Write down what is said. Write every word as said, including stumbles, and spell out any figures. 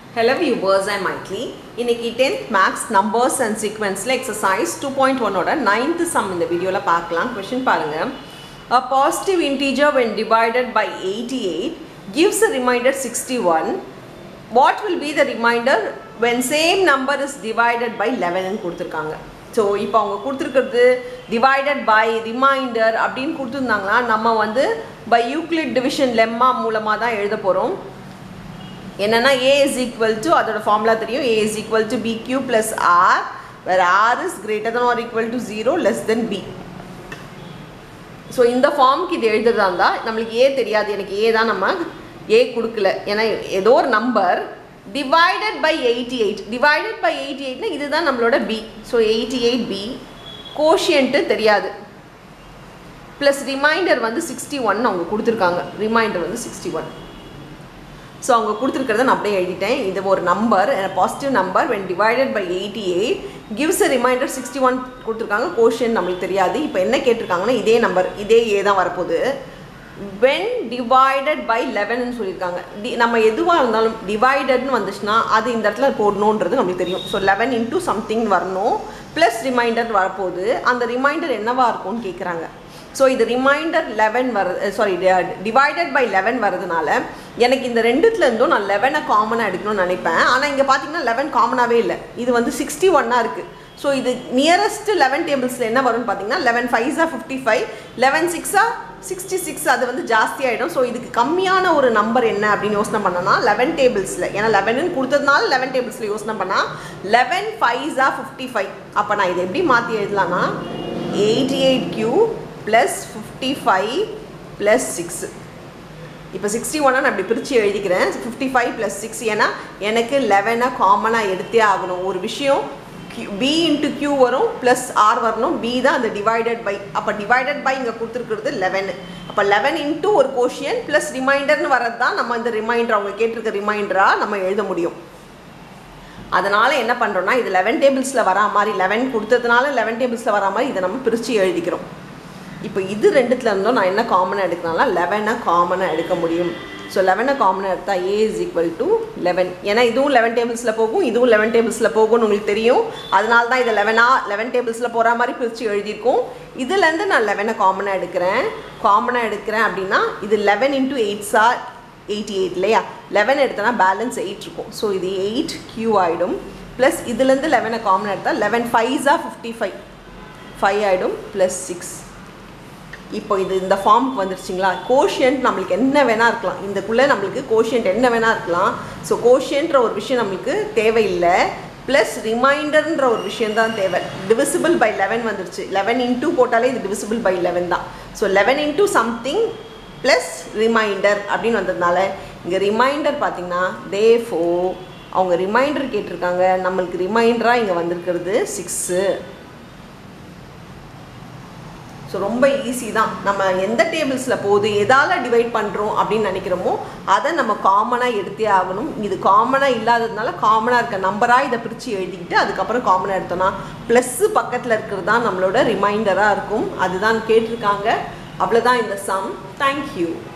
Hello viewers, I am Maitli. இன்னைக்கு tenth Maths Numbers and Sequenceல exercise two point one ஓட ninth sum இந்த வீடியோல பார்க்கலாம். Question பாருங்க. A positive integer when divided by eighty-eight gives a remainder sixty-one. What will be the remainder when same number is divided by eleven ன்னு கொடுத்திருக்காங்க. So இப்போ அவங்க கொடுத்திருக்கிறது divided by remainder அப்படினு கொடுத்திருந்தாங்களா நம்ம வந்து by Euclid division lemma மூலமா தான் எழுத போறோம். என்னன்னா a is equal to அதோட ஃபார்முலா தெரியும் a is equal to bq plus r where r is greater than or equal to zero less than b. So இந்த ஃபார்முக்கு இது எழுதுறதா இருந்தால் நம்மளுக்கு a தெரியாது, எனக்கு a தான் நம்ம a கொடுக்கல, ஏன்னா ஏதோ ஒரு number divided by eighty-eight divided by eighty-eight னா இதுதான் நம்மளோட b. So eighty-eight b quotient தெரியாது ப்ளஸ் ரிமைண்டர் வந்து sixty-one அவங்க கொடுத்துருக்காங்க, ரிமைண்டர் வந்து sixty-one. ஸோ அவங்க கொடுத்துருக்கிறத நான் அப்படியே எழுதிட்டேன். இது ஒரு number positive number when divided by eighty-eight gives a remainder sixty-one கொடுத்துருக்காங்க, கோஷன் நம்மளுக்கு தெரியாது. இப்போ என்ன கேட்டிருக்காங்கன்னா இதே நம்பர் இதே ஏ தான் வரப்போகுது. when divided by eleven ன்னு சொல்லியிருக்காங்க. டி நம்ம எதுவாக இருந்தாலும் டிவைடட்னு வந்துச்சுன்னா அது இந்த இடத்துல போடணுன்றது நம்மளுக்கு தெரியும். ஸோ லெவன் இன்ட்டு சம்திங் வரணும் ப்ளஸ் ரிமைண்டர் வரப்போகுது. அந்த ரிமைண்டர் என்னவா இருக்கும்னு கேட்குறாங்க. ஸோ இது ரிமைண்டர் லெவன் வருது, சாரி டிவைடட் பை லெவன் வரதுனால எனக்கு இந்த ரெண்டுத்துலேருந்தும் நான் லெவனை காமனாக எடுக்கணும்னு நினைப்பேன். ஆனால் இங்கே பார்த்தீங்கன்னா லெவன் காமனாகவே இல்லை, இது வந்து சிக்ஸ்டி ஒன்னாக இருக்குது. ஸோ இது நியரஸ்ட் லெவன் டேபிள்ஸில் என்ன வரும்னு பார்த்தீங்கன்னா லெவன் ஃபைவ்ஸா ஃபிஃப்டி ஃபைவ் லெவன் சிக்ஸா சிக்ஸ்டி சிக்ஸ் அது வந்து ஜாஸ்தியாகிடும். ஸோ இதுக்கு கம்மியான ஒரு நம்பர் என்ன அப்படின்னு யோசனை பண்ணோன்னா லெவன் டேபிள்ஸில், ஏன்னா லெவனுன்னு கொடுத்ததுனால லெவன் டேபிள்ஸில் யோசனை பண்ணால் லெவன் ஃபைவ்ஸா ஃபிஃப்டி ஃபைவ். அப்போ நான் இதை எப்படி மாற்றி எழுதலான்னா eighty eight Q plus fifty five plus six. இப்போ சிக்ஸ்டி ஒன்னா நான் இப்படி பிரித்து எழுதிக்கிறேன், ஃபிஃப்டி ஃபைவ் ப்ளஸ் சிக்ஸ். ஏன்னா எனக்கு லெவனை காமனாக எடுத்தே ஆகணும். ஒரு விஷயம் பி இன்ட்டு கியூ வரும் ப்ளஸ் ஆர் வரணும், பி தான் அந்த டிவைடட் பை. அப்போ டிவைடட் பை இங்கே கொடுத்துருக்கிறது லெவன். அப்போ லெவன் இன்ட்டு ஒரு கோஷியன் ப்ளஸ் ரிமைண்டர்னு வரது தான் நம்ம இந்த ரிமைண்டர் அவங்க கேட்டிருக்க ரிமைண்டராக நம்ம எழுத முடியும். அதனால் என்ன பண்ணுறோன்னா இது லெவன் டேபிள்ஸில் வரா மாதிரி லெவன் கொடுத்ததுனால லெவன் டேபிள்ஸில் வரா மாதிரி இதை நம்ம பிரித்து எழுதிக்கிறோம். இப்போ இது ரெண்டுத்துல இருந்தோம் நான் என்ன காமனாக எடுக்கிறனால லெவனை காமனாக எடுக்க முடியும். ஸோ லெவனை காமனாக எடுத்தால் A is equal to eleven. ஏன்னா இதுவும் லெவன் டேபிள்ஸில் போகும் இதுவும் லெவன் டேபிள்ஸில் போகும்னு உங்களுக்கு தெரியும். அதனால தான் இதை லெவனாக லெவன் டேபிள்ஸில் போகிற மாதிரி பிரித்து எழுதியிருக்கோம். இதுலேருந்து நான் லெவனை காமனாக எடுக்கிறேன். காமனாக எடுக்கிறேன் அப்படின்னா இது லெவன் இன்ட்டு எயிட்ஸா எயிட்டி எயிட் இல்லையா, லெவன் எடுத்தோன்னா பேலன்ஸ் எயிட் இருக்கும். ஸோ இது எயிட் கியூ ஆகிடும் ப்ளஸ் இதுலேருந்து லெவனை காமனாக எடுத்தால் லெவன் ஃபைவ்ஸா ஃபிஃப்டி ஃபைவ் ஃபைவ் ஆகிடும் ப்ளஸ் சிக்ஸ். இப்போ இது இந்த ஃபார்முக்கு வந்துருச்சிங்களா. கோஷியன்ட் நம்மளுக்கு என்ன வேணா இருக்கலாம், இதுக்குள்ளே நம்மளுக்கு கோஷியன்ட் என்ன வேணா இருக்கலாம். ஸோ கோஷியன்ற ஒரு விஷயம் நம்மளுக்கு தேவையில்லை, ப்ளஸ் ரிமைண்டர்ன்ற ஒரு விஷயம் தான் தேவை. டிவிசிபிள் பை லெவன் வந்துருச்சு, லெவன் இன்டூ போட்டாலே இது டிவிசிபிள் பை லெவன் தான். So eleven into something plus reminder அப்படின்னு வந்ததுனால இங்கே ரிமைண்டர் பார்த்தீங்கன்னா தே ஃபோ அவங்க ரிமைண்டர் கேட்டிருக்காங்க, நம்மளுக்கு ரிமைண்டராக இங்கே வந்திருக்கிறது சிக்ஸு. ஸோ ரொம்ப ஈஸி தான். நம்ம எந்த டேபிள்ஸில் போகுது எதால் டிவைட் பண்ணுறோம் அப்படின்னு நினைக்கிறோமோ அதை நம்ம காமனாக எடுத்தே ஆகணும். இது காமனாக இல்லாததுனால காமனாக இருக்க நம்பராக இதை பிரித்து எழுதிக்கிட்டு அதுக்கப்புறம் காமனாக எடுத்தோன்னா ப்ளஸ்ஸு பக்கத்தில் இருக்கிறது தான் நம்மளோட ரிமைண்டராக இருக்கும். அதுதான் கேட்டிருக்காங்க. அவ்வளோதான் இந்த சம். தேங்க்யூ.